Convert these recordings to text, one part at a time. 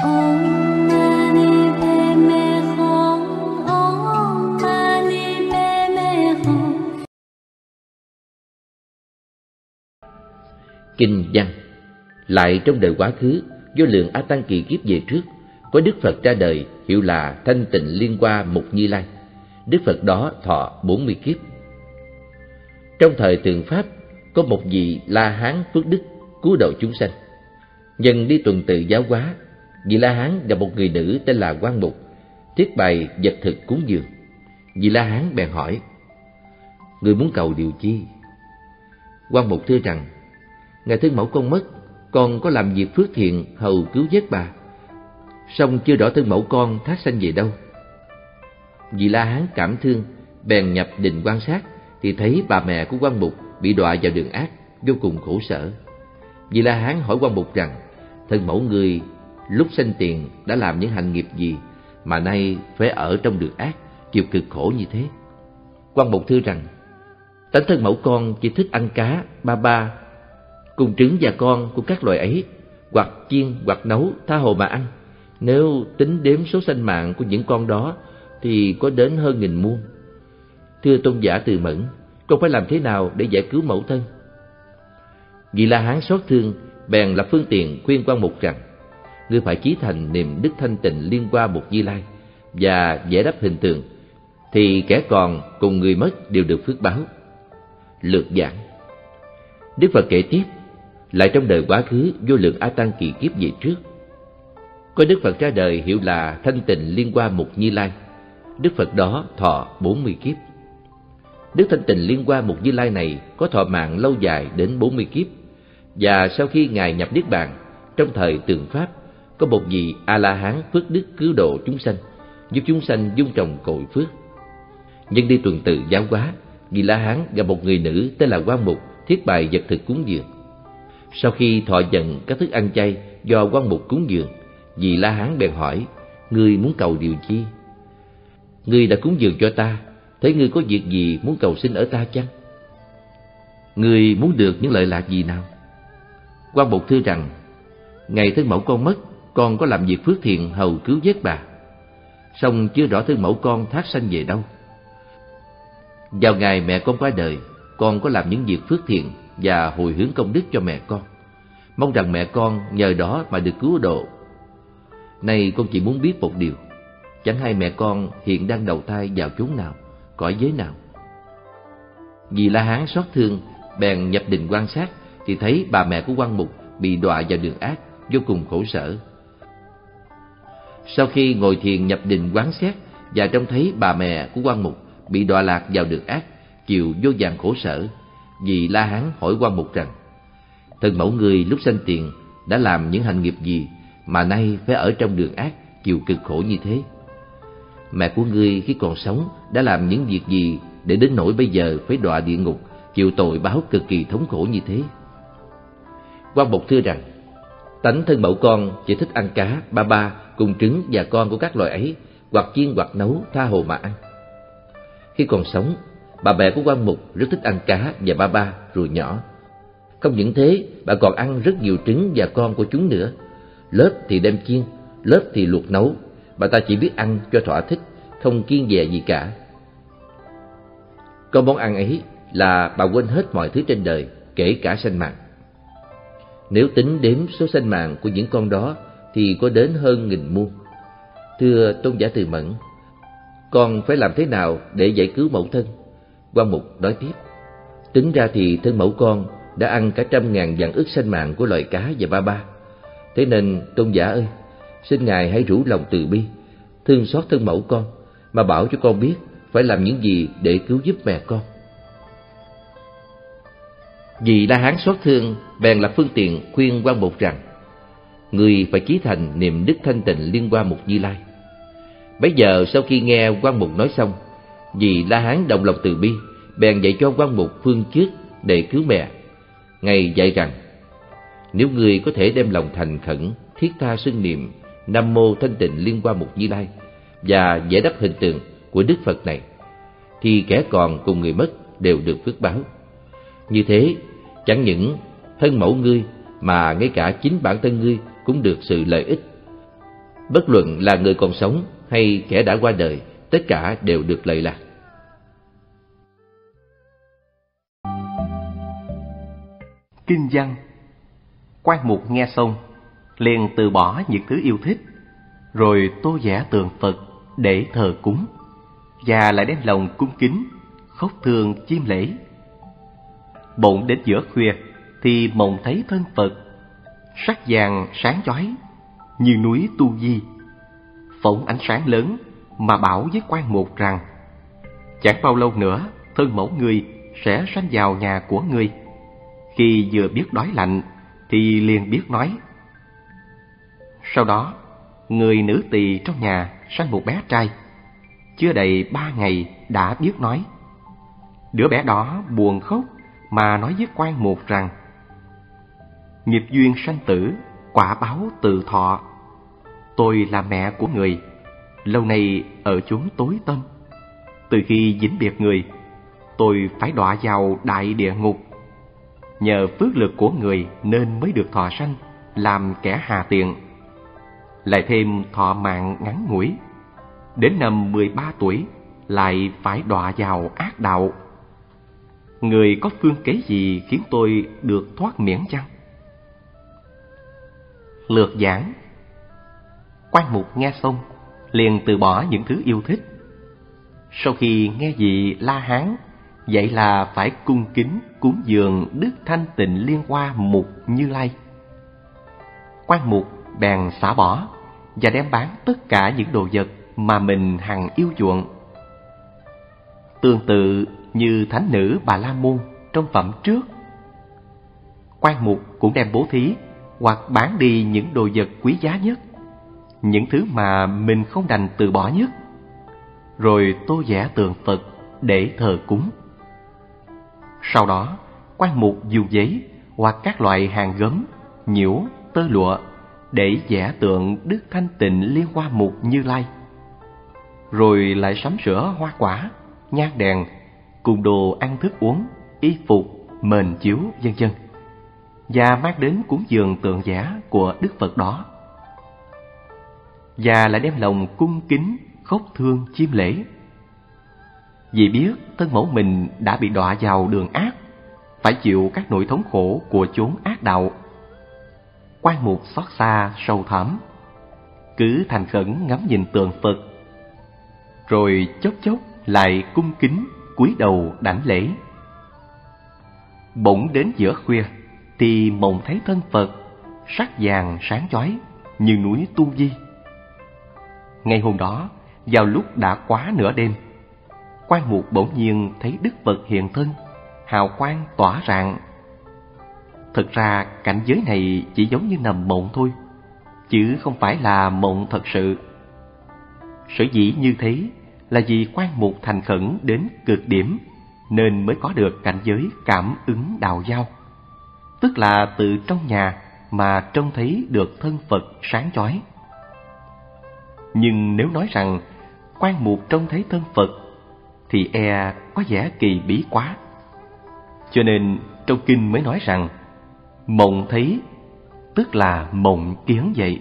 Om Mani Padme Hum. Om Mani Padme Hum. Kinh văn. Lại trong đời quá khứ, vô lượng A Tăng kỳ kiếp về trước, có Đức Phật ra đời hiệu là Thanh Tịnh Liên Hoa Mục Như Lai. Đức Phật đó thọ 40 kiếp. Trong thời Tượng Pháp, có một vị La Hán phước đức cứu độ chúng sanh. Nhân đi tuần tự giáo hóa, vị La Hán và một người nữ tên là Quan Mục thiết bày vật thực cúng dường. Vị La Hán bèn hỏi: người muốn cầu điều chi? Quan Mục thưa rằng: ngài thân mẫu con mất, con có làm việc phước thiện hầu cứu vớt bà, song chưa rõ thân mẫu con thác sanh về đâu. Vị La Hán cảm thương, bèn nhập định quan sát, thì thấy bà mẹ của Quan Mục bị đọa vào đường ác, vô cùng khổ sở. Vị La Hán hỏi Quan Mục rằng: thân mẫu người lúc sanh tiền đã làm những hành nghiệp gì mà nay phải ở trong đường ác, chịu cực khổ như thế? Quan Mục thưa rằng: tánh thân mẫu con chỉ thích ăn cá, ba, cùng trứng và con của các loài ấy, hoặc chiên hoặc nấu tha hồ mà ăn. Nếu tính đếm số sanh mạng của những con đó thì có đến hơn 1000 muôn. Thưa tôn giả Từ Mẫn, con phải làm thế nào để giải cứu mẫu thân? Vị La Hán xót thương, bèn lập phương tiện khuyên Quan Mục rằng: ngươi phải chí thành niệm đức thanh tịnh Liên Hoa Mục Như Lai và vẽ đắp hình tượng, thì kẻ còn cùng người mất đều được phước báo. Lược giảng. Đức Phật kể tiếp: lại trong đời quá khứ, vô lượng A Tăng kỳ kiếp về trước, có Đức Phật ra đời hiệu là Thanh Tịnh Liên Hoa Mục Như Lai. Đức Phật đó thọ 40 kiếp. Đức Thanh Tịnh Liên Hoa Mục Như Lai này có thọ mạng lâu dài đến 40 kiếp. Và sau khi ngài nhập niết bàn, trong thời Tượng Pháp, có một vị A La Hán phước đức cứu độ chúng sanh, giúp chúng sanh dung trồng cội phước. Nhân đi tuần tự giáo hóa, vị La Hán gặp một người nữ tên là Quan Mục thiết bày vật thực cúng dường. Sau khi thọ nhận các thức ăn chay do Quan Mục cúng dường, vị La Hán bèn hỏi: ngươi muốn cầu điều chi? Ngươi đã cúng dường cho ta, thấy ngươi có việc gì muốn cầu xin ở ta chăng? Ngươi muốn được những lợi lạc gì nào? Quan Mục thưa rằng: ngày thân mẫu con mất, con có làm việc phước thiện hầu cứu vớt bà, song chưa rõ thân mẫu con thác sanh về đâu. Vào ngày mẹ con qua đời, con có làm những việc phước thiện và hồi hướng công đức cho mẹ con, mong rằng mẹ con nhờ đó mà được cứu độ. Nay con chỉ muốn biết một điều: chẳng hay mẹ con hiện đang đầu thai vào chốn nào, cõi giới nào? Vì La Hán xót thương, bèn nhập định quan sát, thì thấy bà mẹ của Quan Mục bị đọa vào đường ác, vô cùng khổ sở. Sau khi ngồi thiền nhập định quán xét và trông thấy bà mẹ của Quan Mục bị đọa lạc vào đường ác, chịu vô vàn khổ sở, vì La Hán hỏi Quan Mục rằng: thân mẫu người lúc sanh tiền đã làm những hành nghiệp gì mà nay phải ở trong đường ác, chịu cực khổ như thế? Mẹ của ngươi khi còn sống đã làm những việc gì để đến nỗi bây giờ phải đọa địa ngục, chịu tội báo cực kỳ thống khổ như thế? Quan Mục thưa rằng: tánh thân mẫu con chỉ thích ăn cá, ba, cùng trứng và con của các loài ấy, hoặc chiên hoặc nấu tha hồ mà ăn. Khi còn sống, bà mẹ của Quan Mục rất thích ăn cá và ba, ruồi nhỏ. Không những thế, bà còn ăn rất nhiều trứng và con của chúng nữa. Lớp thì đem chiên, lớp thì luộc nấu. Bà ta chỉ biết ăn cho thỏa thích, không kiêng dè gì cả. Có món ăn ấy là bà quên hết mọi thứ trên đời, kể cả sanh mạng. Nếu tính đếm số sanh mạng của những con đó thì có đến hơn 1000 muôn. Thưa tôn giả Từ Mẫn, con phải làm thế nào để giải cứu mẫu thân? Quan Mục nói tiếp: tính ra thì thân mẫu con đã ăn cả 100.000 vạn ức sanh mạng của loài cá và ba. Thế nên tôn giả ơi, xin ngài hãy rủ lòng từ bi, thương xót thân mẫu con, mà bảo cho con biết phải làm những gì để cứu giúp mẹ con. Vì La Hán xót thương, bèn lập phương tiện khuyên Quan Mục rằng: người phải chí thành niệm đức thanh tịnh Liên Hoa Mục Như Lai. Bấy giờ sau khi nghe Quan Mục nói xong, vì La Hán động lòng từ bi, bèn dạy cho Quan Mục phương trước để cứu mẹ. Ngài dạy rằng: nếu người có thể đem lòng thành khẩn, thiết tha xưng niệm Nam Mô Thanh Tịnh Liên Hoa Mục Như Lai và vẽ đắp hình tượng của Đức Phật này, thì kẻ còn cùng người mất đều được phước báo. Như thế, chẳng những thân mẫu ngươi mà ngay cả chính bản thân ngươi cũng được sự lợi ích. Bất luận là người còn sống hay kẻ đã qua đời, tất cả đều được lợi lạc. Kinh văn. Quan Mục nghe xong liền từ bỏ những thứ yêu thích, rồi tô vẽ tượng Phật để thờ cúng, và lại đem lòng cung kính khóc thương chiêm lễ. Bỗng đến giữa khuya thì mộng thấy thân Phật sắc vàng sáng chói như núi Tu Di, phóng ánh sáng lớn mà bảo với Quan Mục rằng: chẳng bao lâu nữa thân mẫu ngươi sẽ sanh vào nhà của ngươi. Khi vừa biết đói lạnh thì liền biết nói. Sau đó người nữ tỳ trong nhà sanh một bé trai, chưa đầy 3 ngày đã biết nói. Đứa bé đó buồn khóc mà nói với Quan Mục rằng: nghiệp duyên sanh tử, quả báo tự thọ. Tôi là mẹ của người, lâu nay ở chốn tối tăm. Từ khi dính biệt người, tôi phải đọa vào đại địa ngục. Nhờ phước lực của người nên mới được thọ sanh làm kẻ hà tiện. Lại thêm thọ mạng ngắn ngủi, đến năm 13 tuổi lại phải đọa vào ác đạo. Người có phương kế gì khiến tôi được thoát miễn chăng? Lược giảng. Quan Mục nghe xong liền từ bỏ những thứ yêu thích. Sau khi nghe vị La Hán vậy là phải cung kính cúng dường Đức Thanh Tịnh Liên Hoa Mục Như Lai, Quan Mục bèn xả bỏ và đem bán tất cả những đồ vật mà mình hằng yêu chuộng. Tương tự như thánh nữ Bà La Môn trong phẩm trước, Quan Mục cũng đem bố thí hoặc bán đi những đồ vật quý giá nhất, những thứ mà mình không đành từ bỏ nhất, rồi tô vẽ tượng Phật để thờ cúng. Sau đó Quan Mục dùng giấy hoặc các loại hàng gấm, nhiễu, tơ lụa để vẽ tượng Đức Thanh Tịnh Liên Hoa Mục Như Lai, rồi lại sắm sửa hoa quả, nhang đèn cùng đồ ăn thức uống, y phục, mền chiếu vân vân, và mang đến cúng dường tượng vẽ của Đức Phật đó, và lại đem lòng cung kính khóc thương chiêm lễ. Vì biết thân mẫu mình đã bị đọa vào đường ác, phải chịu các nỗi thống khổ của chốn ác đạo, Quan Mục xót xa sâu thẳm, cứ thành khẩn ngắm nhìn tượng Phật, rồi chốc chốc lại cung kính cúi đầu đảnh lễ. Bỗng đến giữa khuya thì mộng thấy thân Phật sắc vàng sáng chói như núi Tu Di. Ngày hôm đó, vào lúc đã quá nửa đêm, Quan Mục bỗng nhiên thấy Đức Phật hiện thân, hào quang tỏa rạng. Thực ra cảnh giới này chỉ giống như nằm mộng thôi, chứ không phải là mộng thật sự. Sở dĩ như thế là vì Quan Mục thành khẩn đến cực điểm, nên mới có được cảnh giới cảm ứng đạo giao, tức là từ trong nhà mà trông thấy được thân Phật sáng chói. Nhưng nếu nói rằng Quan Mục trông thấy thân Phật thì e có vẻ kỳ bí quá. Cho nên trong kinh mới nói rằng mộng thấy tức là mộng kiến vậy.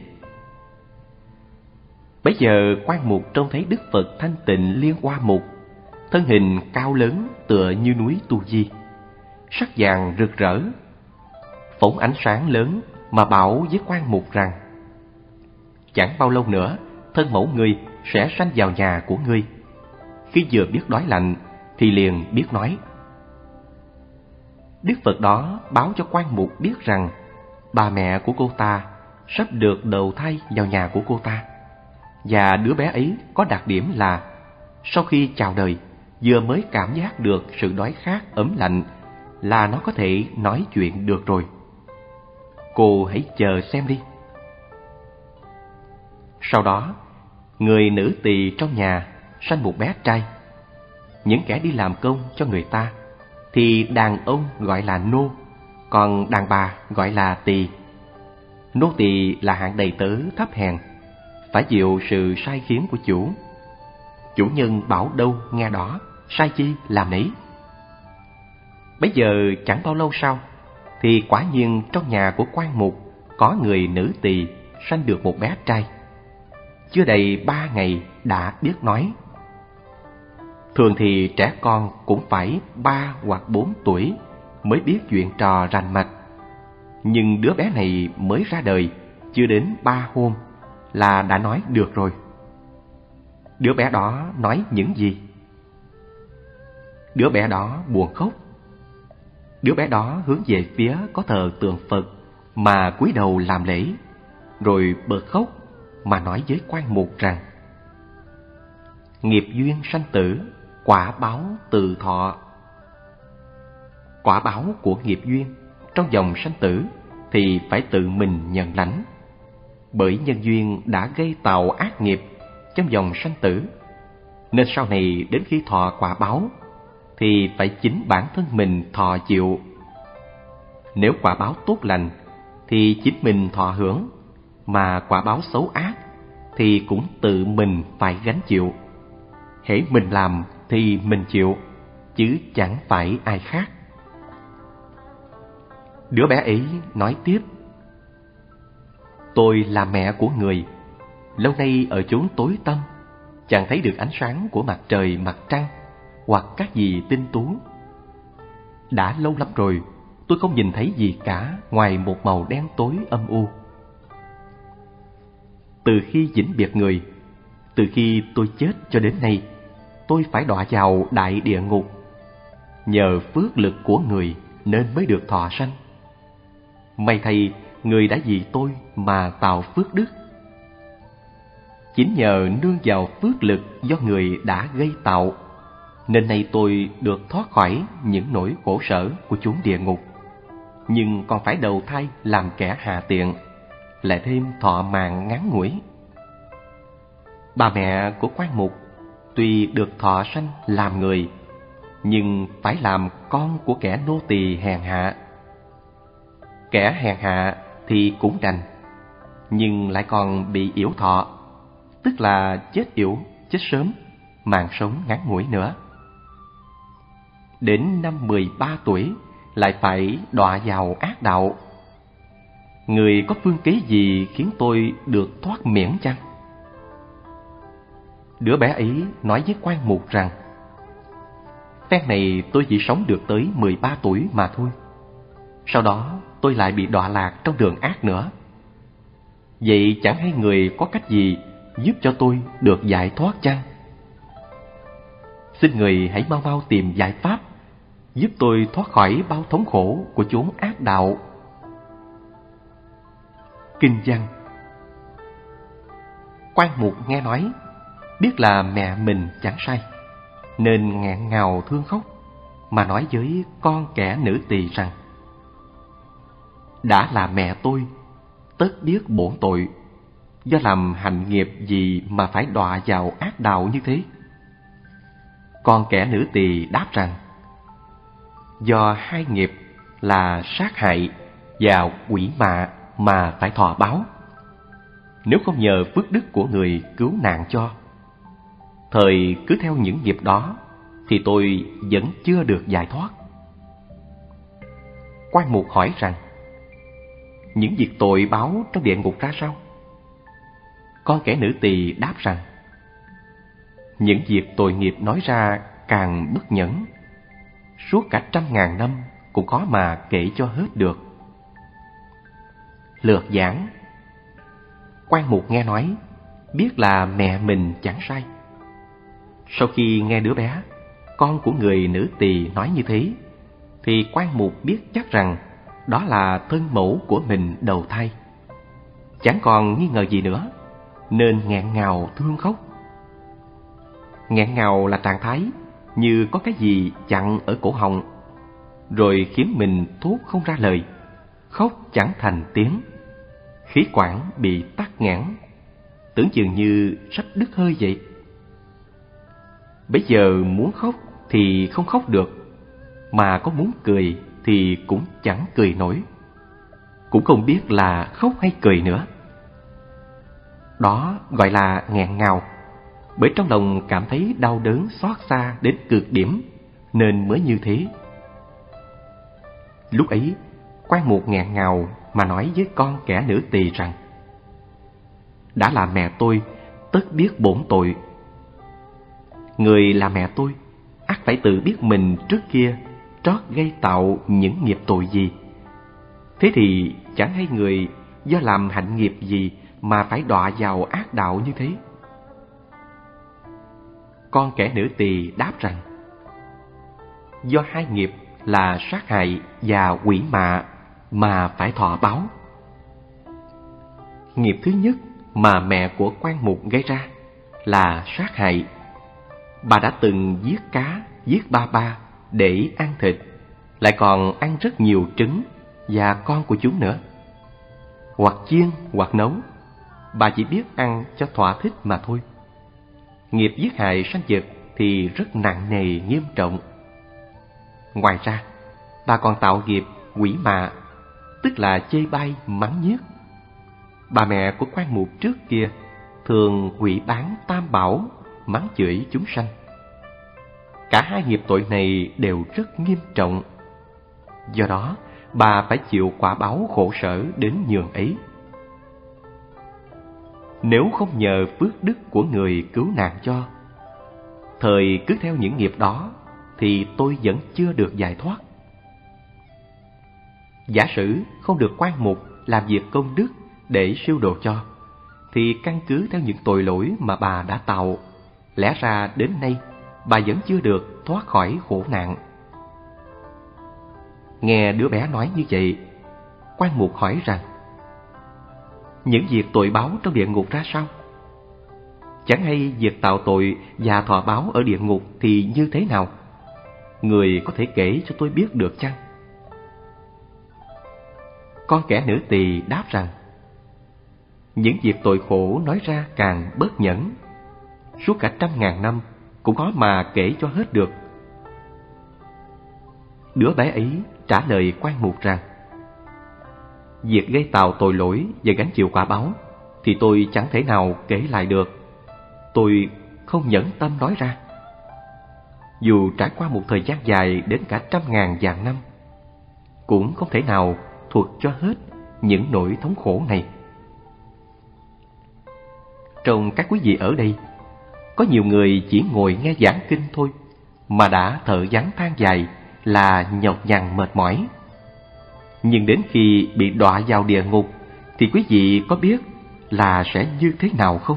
Bấy giờ Quan Mục trông thấy Đức Phật Thanh Tịnh Liên Hoa Mục, thân hình cao lớn tựa như núi Tu Di, sắc vàng rực rỡ, phóng ánh sáng lớn mà bảo với Quan Mục rằng: chẳng bao lâu nữa thân mẫu ngươi sẽ sanh vào nhà của ngươi. Khi vừa biết đói lạnh thì liền biết nói. Đức Phật đó báo cho Quan Mục biết rằng bà mẹ của cô ta sắp được đầu thai vào nhà của cô ta, và đứa bé ấy có đặc điểm là sau khi chào đời vừa mới cảm giác được sự đói khát ấm lạnh là nó có thể nói chuyện được rồi. Cô hãy chờ xem đi. Sau đó, người nữ tỳ trong nhà sanh một bé trai. Những kẻ đi làm công cho người ta thì đàn ông gọi là nô, còn đàn bà gọi là tỳ. Nô tỳ là hạng đầy tớ thấp hèn, phải chịu sự sai khiến của chủ. Chủ nhân bảo đâu nghe đó, sai chi làm nấy. Bây giờ chẳng bao lâu sau thì quả nhiên trong nhà của Quan Mục có người nữ tỳ sanh được một bé trai. chưa đầy 3 ngày đã biết nói. Thường thì trẻ con cũng phải 3 hoặc 4 tuổi mới biết chuyện trò rành mạch. Nhưng đứa bé này mới ra đời, chưa đến 3 hôm là đã nói được rồi. Đứa bé đó nói những gì? Đứa bé đó buồn khóc. Đứa bé đó hướng về phía có thờ tượng Phật mà cúi đầu làm lễ, rồi bật khóc mà nói với quan mục rằng: nghiệp duyên sanh tử, quả báo từ thọ. Quả báo của nghiệp duyên trong dòng sanh tử thì phải tự mình nhận lãnh. Bởi nhân duyên đã gây tạo ác nghiệp trong dòng sanh tử, nên sau này đến khi thọ quả báo thì phải chính bản thân mình thọ chịu. Nếu quả báo tốt lành thì chính mình thọ hưởng, mà quả báo xấu ác thì cũng tự mình phải gánh chịu. Hễ mình làm thì mình chịu, chứ chẳng phải ai khác. Đứa bé ấy nói tiếp: tôi là mẹ của người, lâu nay ở chốn tối tăm, chẳng thấy được ánh sáng của mặt trời, mặt trăng hoặc các gì tinh tú. Đã lâu lắm rồi tôi không nhìn thấy gì cả ngoài một màu đen tối âm u. Từ khi vĩnh biệt người, từ khi tôi chết cho đến nay, tôi phải đọa vào đại địa ngục. Nhờ phước lực của người nên mới được thọ sanh. May thay người đã vì tôi mà tạo phước đức. Chính nhờ nương vào phước lực do người đã gây tạo, nên nay tôi được thoát khỏi những nỗi khổ sở của chốn địa ngục, nhưng còn phải đầu thai làm kẻ hạ tiện, lại thêm thọ mạng ngắn ngủi. Bà mẹ của quan mục tuy được thọ sanh làm người, nhưng phải làm con của kẻ nô tỳ hèn hạ. Kẻ hèn hạ thì cũng đành, nhưng lại còn bị yểu thọ, tức là chết yểu, chết sớm, mạng sống ngắn ngủi nữa. Đến năm 13 tuổi lại phải đọa vào ác đạo. Người có phương kế gì khiến tôi được thoát miễn chăng? Đứa bé ấy nói với quan mục rằng: phen này tôi chỉ sống được tới 13 tuổi mà thôi. Sau đó tôi lại bị đọa lạc trong đường ác nữa. Vậy chẳng hay người có cách gì giúp cho tôi được giải thoát chăng? Xin người hãy mau mau tìm giải pháp, giúp tôi thoát khỏi bao thống khổ của chốn ác đạo. Kinh văn. Quan mục nghe nói, biết là mẹ mình chẳng sai, nên nghẹn ngào thương khóc, mà nói với con kẻ nữ tỳ rằng: đã là mẹ tôi, tất biết bổn tội, do làm hành nghiệp gì mà phải đọa vào ác đạo như thế? Con kẻ nữ tỳ đáp rằng: do hai nghiệp là sát hại và quỷ mạ mà phải thọ báo. Nếu không nhờ phước đức của người cứu nạn cho, thời cứ theo những nghiệp đó, thì tôi vẫn chưa được giải thoát. Quan mục hỏi rằng: những việc tội báo trong địa ngục ra sao? Con kẻ nữ tỳ đáp rằng: những việc tội nghiệp nói ra càng bất nhẫn, suốt cả 100.000 năm cũng khó mà kể cho hết được. Lược giảng. Quan mục nghe nói, biết là mẹ mình chẳng sai. Sau khi nghe đứa bé, con của người nữ tỳ nói như thế, thì quan mục biết chắc rằng đó là thân mẫu của mình đầu thai. Chẳng còn nghi ngờ gì nữa, nên nghẹn ngào thương khóc. Nghẹn ngào là trạng thái như có cái gì chặn ở cổ họng, rồi khiến mình thốt không ra lời, khóc chẳng thành tiếng, khí quản bị tắc nghẽn, tưởng chừng như sắp đứt hơi vậy. Bây giờ muốn khóc thì không khóc được, mà có muốn cười thì cũng chẳng cười nổi, cũng không biết là khóc hay cười nữa. Đó gọi là nghẹn ngào, bởi trong lòng cảm thấy đau đớn xót xa đến cực điểm, nên mới như thế. Lúc ấy, quan mục nghẹn ngào mà nói với con kẻ nữ tỳ rằng: đã là mẹ tôi, tất biết bổn tội. Người là mẹ tôi ắt phải tự biết mình trước kia trót gây tạo những nghiệp tội gì. Thế thì chẳng hay người do làm hạnh nghiệp gì mà phải đọa vào ác đạo như thế. Con kẻ nữ tỳ đáp rằng, do hai nghiệp là sát hại và quỷ mạ mà phải thọ báo. Nghiệp thứ nhất mà mẹ của quan mục gây ra là sát hại. Bà đã từng giết cá, giết ba để ăn thịt, lại còn ăn rất nhiều trứng và con của chúng nữa. Hoặc chiên hoặc nấu, bà chỉ biết ăn cho thỏa thích mà thôi. Nghiệp giết hại sanh vật thì rất nặng nề nghiêm trọng. Ngoài ra, bà còn tạo nghiệp quỷ mạ, tức là chê bai mắng nhiếc. Bà mẹ của quan mục trước kia thường hủy bán tam bảo, mắng chửi chúng sanh. Cả hai nghiệp tội này đều rất nghiêm trọng. Do đó, bà phải chịu quả báo khổ sở đến nhường ấy. Nếu không nhờ phước đức của người cứu nạn cho, thời cứ theo những nghiệp đó, thì tôi vẫn chưa được giải thoát. Giả sử không được quan mục làm việc công đức để siêu độ cho, thì căn cứ theo những tội lỗi mà bà đã tạo, lẽ ra đến nay bà vẫn chưa được thoát khỏi khổ nạn. Nghe đứa bé nói như vậy, quan mục hỏi rằng, những việc tội báo trong địa ngục ra sao? Chẳng hay việc tạo tội và thọ báo ở địa ngục thì như thế nào? Người có thể kể cho tôi biết được chăng? Con kẻ nữ tỳ đáp rằng, những việc tội khổ nói ra càng bớt nhẫn, suốt cả 100.000 năm cũng khó mà kể cho hết được. Đứa bé ấy trả lời quan mục rằng, việc gây tạo tội lỗi và gánh chịu quả báo thì tôi chẳng thể nào kể lại được. Tôi không nhẫn tâm nói ra. Dù trải qua một thời gian dài đến cả 100.000 vạn năm, cũng không thể nào thuật cho hết những nỗi thống khổ này. Trong các quý vị ở đây, có nhiều người chỉ ngồi nghe giảng kinh thôi mà đã thở vắng than dài là nhọc nhằn mệt mỏi. Nhưng đến khi bị đọa vào địa ngục thì quý vị có biết là sẽ như thế nào không?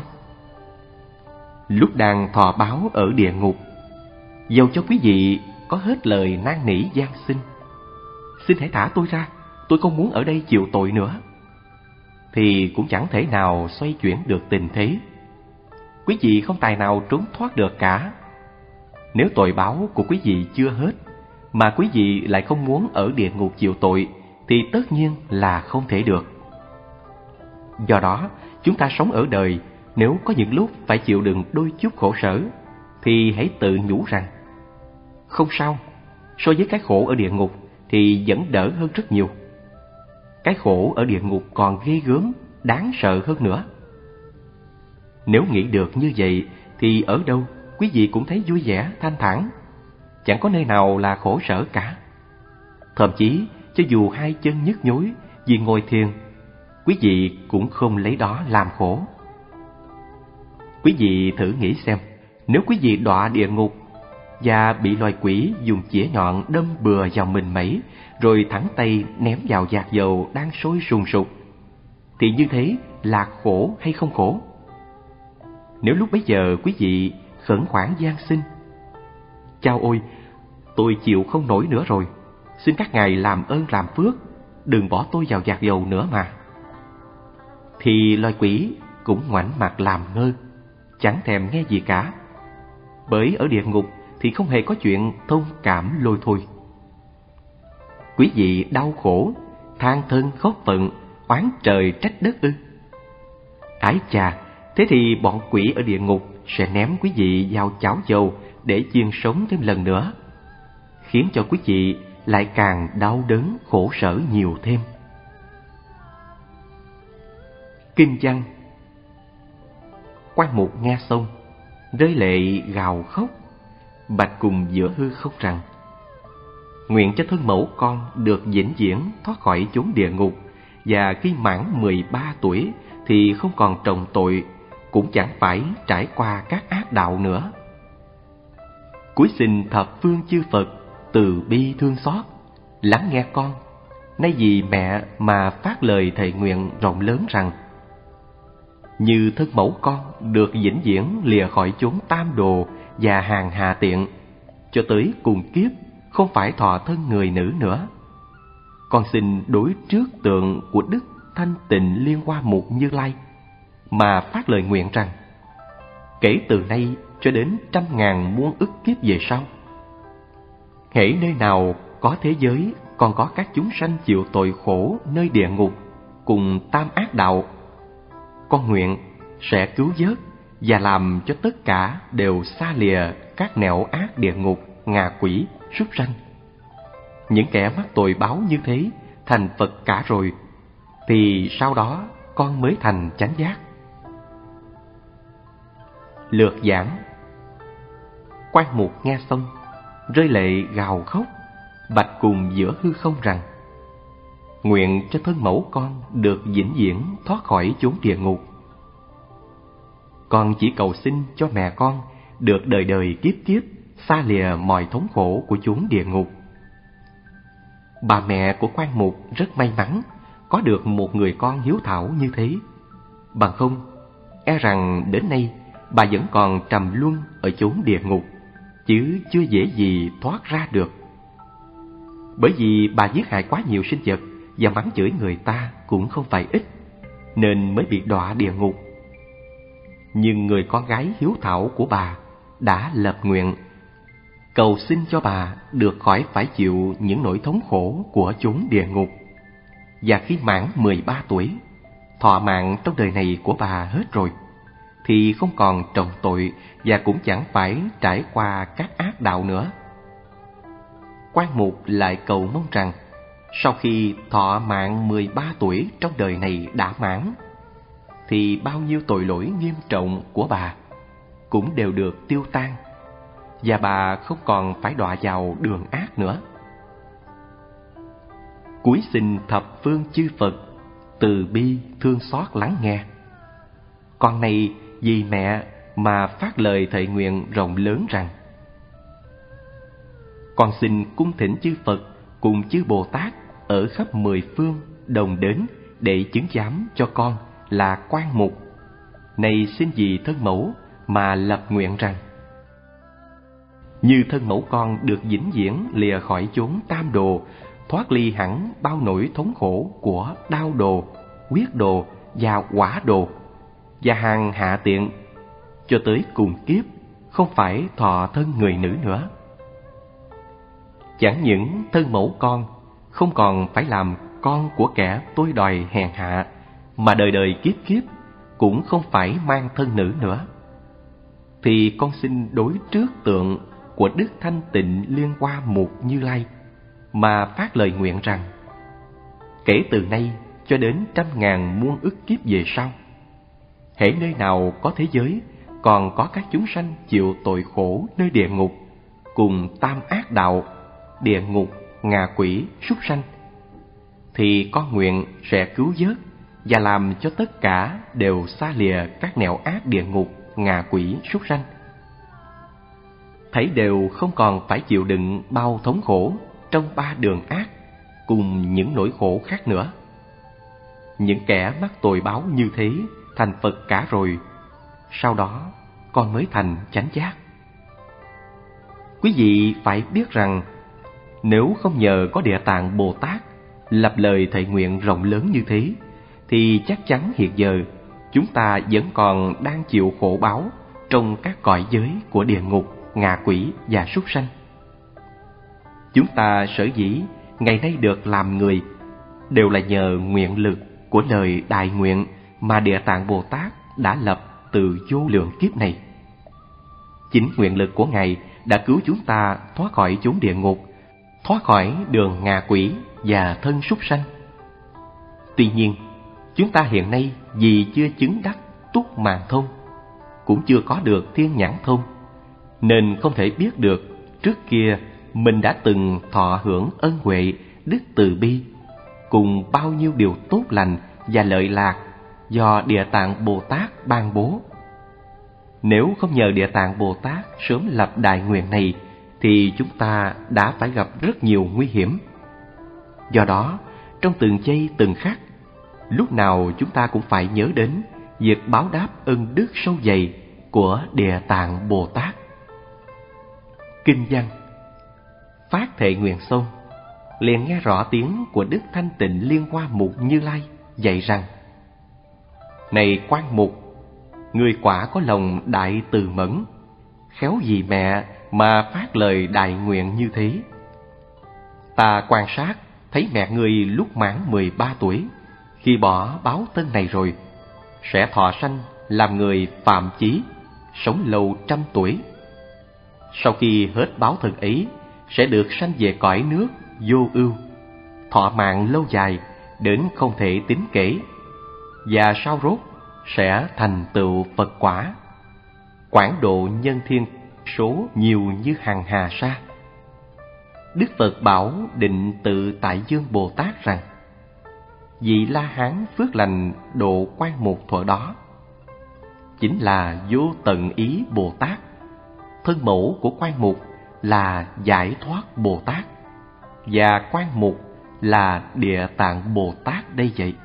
Lúc đang thọ báo ở địa ngục, dầu cho quý vị có hết lời năn nỉ van xin hãy thả tôi ra, tôi không muốn ở đây chịu tội nữa, thì cũng chẳng thể nào xoay chuyển được tình thế. Quý vị không tài nào trốn thoát được cả. Nếu tội báo của quý vị chưa hết, mà quý vị lại không muốn ở địa ngục chịu tội, thì tất nhiên là không thể được. Do đó, chúng ta sống ở đời, nếu có những lúc phải chịu đựng đôi chút khổ sở, thì hãy tự nhủ rằng, không sao, so với cái khổ ở địa ngục thì vẫn đỡ hơn rất nhiều. Cái khổ ở địa ngục còn ghê gớm, đáng sợ hơn nữa. Nếu nghĩ được như vậy, thì ở đâu quý vị cũng thấy vui vẻ, thanh thản, chẳng có nơi nào là khổ sở cả. Thậm chí, cho dù hai chân nhức nhối vì ngồi thiền, quý vị cũng không lấy đó làm khổ. Quý vị thử nghĩ xem, nếu quý vị đọa địa ngục và bị loài quỷ dùng chĩa nhọn đâm bừa vào mình mẩy, rồi thẳng tay ném vào vạc dầu đang sôi sùng sục, thì như thế là khổ hay không khổ? Nếu lúc bấy giờ quý vị khẩn khoản van xin, chao ôi, tôi chịu không nổi nữa rồi, xin các ngài làm ơn làm phước, đừng bỏ tôi vào vạc dầu nữa mà, thì loài quỷ cũng ngoảnh mặt làm ngơ, chẳng thèm nghe gì cả. Bởi ở địa ngục thì không hề có chuyện thông cảm lôi thôi. Quý vị đau khổ, than thân khóc phận, oán trời trách đất ư? Ái chà, thế thì bọn quỷ ở địa ngục sẽ ném quý vị vào chảo dầu để chiên sống thêm lần nữa, khiến cho quý vị lại càng đau đớn khổ sở nhiều thêm. Kinh văn. Quan mục nghe xong, rơi lệ gào khóc, bạch cùng giữa hư không rằng, nguyện cho thân mẫu con được vĩnh viễn thoát khỏi chốn địa ngục, và khi mãn 13 tuổi thì không còn trồng tội, cũng chẳng phải trải qua các ác đạo nữa. Cúi xin thập phương chư Phật từ bi thương xót, lắng nghe con, nay vì mẹ mà phát lời thệ nguyện rộng lớn rằng: như thân mẫu con được vĩnh viễn lìa khỏi chốn tam đồ và hàng hà tiện, cho tới cùng kiếp không phải thọ thân người nữ nữa. Con xin đối trước tượng của Đức Thanh Tịnh Liên Hoa Mục Như Lai mà phát lời nguyện rằng: kể từ nay cho đến 100.000 muôn ức kiếp về sau, hễ nơi nào có thế giới còn có các chúng sanh chịu tội khổ nơi địa ngục cùng tam ác đạo, con nguyện sẽ cứu vớt và làm cho tất cả đều xa lìa các nẻo ác địa ngục, ngạ quỷ, súc sanh. Những kẻ mắc tội báo như thế thành Phật cả rồi, thì sau đó con mới thành chánh giác. Lược giảng. Quan Mục nghe xong, rơi lệ gào khóc, bạch cùng giữa hư không rằng: nguyện cho thân mẫu con được vĩnh viễn thoát khỏi chốn địa ngục. Con chỉ cầu xin cho mẹ con được đời đời kiếp kiếp xa lìa mọi thống khổ của chốn địa ngục. Bà mẹ của Quan Mục rất may mắn có được một người con hiếu thảo như thế. Bằng không, e rằng đến nay bà vẫn còn trầm luân ở chốn địa ngục, chứ chưa dễ gì thoát ra được. Bởi vì bà giết hại quá nhiều sinh vật và mắng chửi người ta cũng không phải ít, nên mới bị đọa địa ngục. Nhưng người con gái hiếu thảo của bà đã lập nguyện cầu xin cho bà được khỏi phải chịu những nỗi thống khổ của chốn địa ngục. Và khi mãn 13 tuổi, thọ mạng trong đời này của bà hết rồi, thì không còn trọng tội và cũng chẳng phải trải qua các ác đạo nữa. Quan Mục lại cầu mong rằng sau khi thọ mạng 13 tuổi trong đời này đã mãn, thì bao nhiêu tội lỗi nghiêm trọng của bà cũng đều được tiêu tan, và bà không còn phải đọa vào đường ác nữa. Cúi xin thập phương chư Phật từ bi thương xót lắng nghe. Con này vì mẹ mà phát lời thệ nguyện rộng lớn rằng: con xin cung thỉnh chư Phật cùng chư Bồ Tát ở khắp 10 phương đồng đến để chứng giám cho con là Quan Mục. Này xin vì thân mẫu mà lập nguyện rằng: như thân mẫu con được vĩnh viễn lìa khỏi chốn tam đồ, thoát ly hẳn bao nỗi thống khổ của đao đồ, huyết đồ và quả đồ và hàng hạ tiện, cho tới cùng kiếp không phải thọ thân người nữ nữa. Chẳng những thân mẫu con không còn phải làm con của kẻ tôi đòi hèn hạ, mà đời đời kiếp kiếp cũng không phải mang thân nữ nữa. Thì con xin đối trước tượng của Đức Thanh Tịnh Liên Hoa Mục Như Lai mà phát lời nguyện rằng: kể từ nay cho đến 100.000 muôn ức kiếp về sau, hễ nơi nào có thế giới còn có các chúng sanh chịu tội khổ nơi địa ngục cùng tam ác đạo, địa ngục, ngạ quỷ, súc sanh, thì con nguyện sẽ cứu vớt và làm cho tất cả đều xa lìa các nẻo ác địa ngục, ngạ quỷ, súc sanh. Thấy đều không còn phải chịu đựng bao thống khổ trong 3 đường ác cùng những nỗi khổ khác nữa. Những kẻ mắc tội báo như thế thành Phật cả rồi, sau đó con mới thành chánh giác. Quý vị phải biết rằng nếu không nhờ có Địa Tạng Bồ Tát lập lời thệ nguyện rộng lớn như thế, thì chắc chắn hiện giờ chúng ta vẫn còn đang chịu khổ báo trong các cõi giới của địa ngục, ngạ quỷ và súc sanh. Chúng ta sở dĩ ngày nay được làm người đều là nhờ nguyện lực của lời đại nguyện mà Địa Tạng Bồ Tát đã lập từ vô lượng kiếp này. Chính nguyện lực của Ngài đã cứu chúng ta thoát khỏi chốn địa ngục, thoát khỏi đường ngạ quỷ và thân súc sanh. Tuy nhiên, chúng ta hiện nay vì chưa chứng đắc túc màn thông, cũng chưa có được thiên nhãn thông, nên không thể biết được trước kia mình đã từng thọ hưởng ân huệ đức từ bi cùng bao nhiêu điều tốt lành và lợi lạc do Địa Tạng Bồ Tát ban bố Nếu không nhờ Địa Tạng Bồ Tát sớm lập đại nguyện này thì chúng ta đã phải gặp rất nhiều nguy hiểm. Do đó, trong từng giây từng khắc, lúc nào chúng ta cũng phải nhớ đến việc báo đáp ân đức sâu dày của Địa Tạng Bồ Tát. Kinh văn: Phát thệ nguyện xong, liền nghe rõ tiếng của Đức Thanh Tịnh Liên Hoa Mục Như Lai dạy rằng: Này Quan Mục, người quả có lòng đại từ mẫn, khéo gì mẹ mà phát lời đại nguyện như thế. Ta quan sát thấy mẹ ngươi lúc mãn 13 tuổi, khi bỏ báo thân này rồi, sẽ thọ sanh làm người phạm chí, sống lâu 100 tuổi. Sau khi hết báo thân ấy, sẽ được sanh về cõi nước vô ưu, thọ mạng lâu dài đến không thể tính kể, và sau rốt sẽ thành tựu Phật quả, quảng độ nhân thiên số nhiều như hằng hà sa. Đức Phật bảo Định Tự Tại Dương Bồ Tát rằng: Vị La Hán phước lành độ Quan Mục thuở đó chính là Vô Tận Ý Bồ Tát. Thân mẫu của Quan Mục là Giải Thoát Bồ Tát, và Quan Mục là Địa Tạng Bồ Tát đây vậy.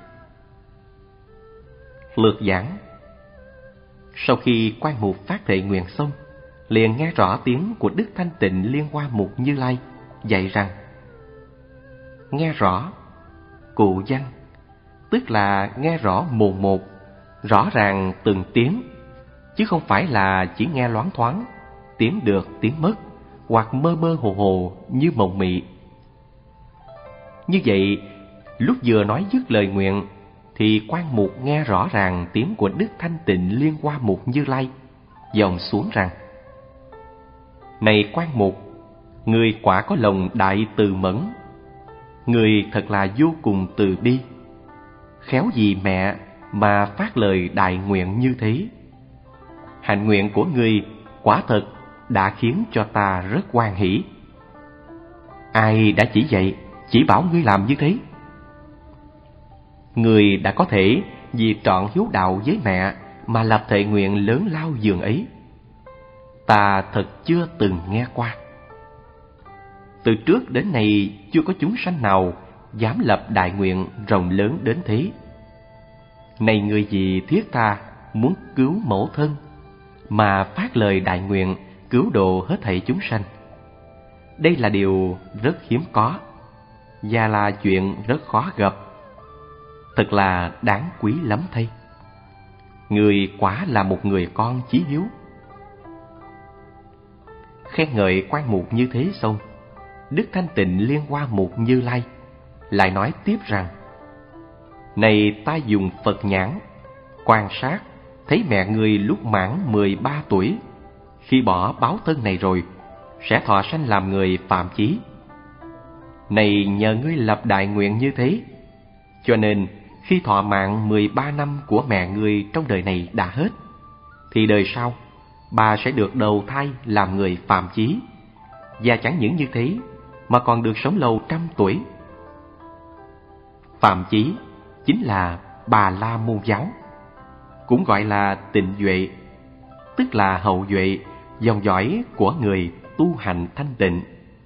Lược giảng: Sau khi Quan Mục phát thệ nguyện xong, liền nghe rõ tiếng của Đức Thanh Tịnh Liên Hoa Mục Như Lai dạy rằng: Nghe rõ, cụ văn, tức là nghe rõ mồn một, rõ ràng từng tiếng, chứ không phải là chỉ nghe loáng thoáng, tiếng được tiếng mất, hoặc mơ mơ hồ hồ như mộng mị. Như vậy, lúc vừa nói dứt lời nguyện, thì Quan Mục nghe rõ ràng tiếng của Đức Thanh Tịnh Liên Hoa Mục Như Lai dòng xuống rằng: Này Quan Mục, người quả có lòng đại từ mẫn, người thật là vô cùng từ bi, khéo gì mẹ mà phát lời đại nguyện như thế. Hạnh nguyện của ngươi quả thật đã khiến cho ta rất hoan hỷ. Ai đã chỉ dạy, chỉ bảo ngươi làm như thế? Ngươi đã có thể vì trọn hiếu đạo với mẹ mà lập thệ nguyện lớn lao dường ấy, ta thật chưa từng nghe qua. Từ trước đến nay chưa có chúng sanh nào dám lập đại nguyện rộng lớn đến thế. Này người vì thiết tha muốn cứu mẫu thân mà phát lời đại nguyện cứu độ hết thảy chúng sanh, đây là điều rất hiếm có, và là chuyện rất khó gặp. Thật là đáng quý lắm thay. Người quả là một người con chí hiếu. Khen ngợi Quan Mục như thế xong, Đức Thanh Tịnh Liên Hoa Mục Như Lai lại nói tiếp rằng: Này ta dùng Phật nhãn quan sát thấy mẹ ngươi lúc mãn 13 tuổi, khi bỏ báo thân này rồi, sẽ thọ sanh làm người phạm chí. Này nhờ ngươi lập đại nguyện như thế, cho nên khi thọ mạng 13 năm của mẹ ngươi trong đời này đã hết, thì đời sau bà sẽ được đầu thai làm người phạm chí, và chẳng những như thế mà còn được sống lâu 100 tuổi. Phạm chí chính là Bà La Môn giáo, cũng gọi là Tịnh Duệ, tức là hậu duệ, dòng dõi của người tu hành thanh tịnh.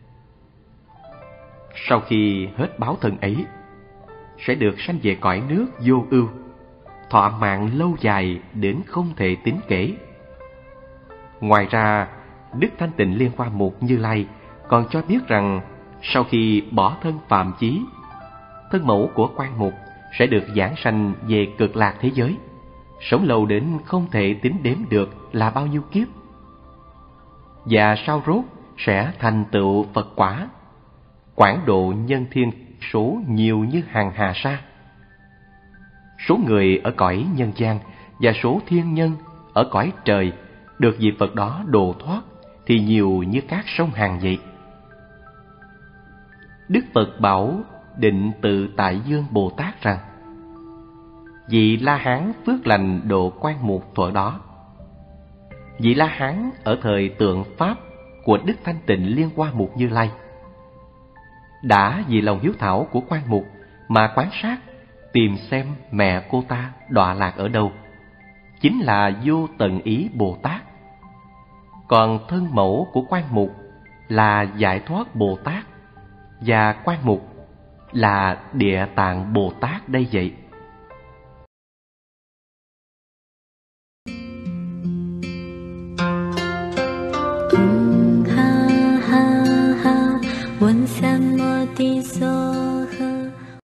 Sau khi hết báo thân ấy, sẽ được sanh về cõi nước vô ưu, thọ mạng lâu dài đến không thể tính kể. Ngoài ra, Đức Thanh Tịnh Liên Hoa Mục Như Lai còn cho biết rằng sau khi bỏ thân phạm chí, thân mẫu của Quan Mục sẽ được giảng sanh về cực lạc thế giới, sống lâu đến không thể tính đếm được là bao nhiêu kiếp, và sau rốt sẽ thành tựu Phật quả, quảng độ nhân thiên số nhiều như hàng hà sa. Số người ở cõi nhân gian và số thiên nhân ở cõi trời được vị Phật đó độ thoát thì nhiều như các sông Hằng vậy. Đức Phật bảo Định Tự Tại Dương Bồ Tát rằng: Vị La Hán phước lành độ Quan Mục thuở đó. Vị La Hán ở thời tượng Pháp của Đức Thanh Tịnh Liên Hoa Mục Như Lai đã vì lòng hiếu thảo của Quan Mục mà quan sát tìm xem mẹ cô ta đọa lạc ở đâu, chính là Vô Tận Ý Bồ Tát. Còn thân mẫu của Quan Mục là Giải Thoát Bồ Tát, và Quan Mục là Địa Tạng Bồ Tát đây vậy. Ha ha ha, 问三摩地所